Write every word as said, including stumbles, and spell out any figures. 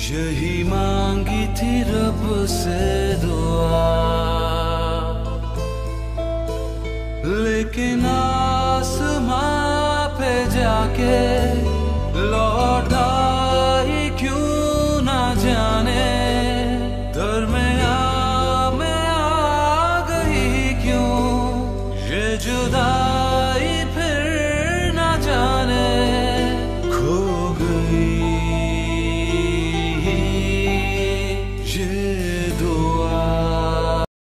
यही मांगी थी रब से दुआ, लेकिन आसमां पे जाके लौटा ही क्यों ना जाने।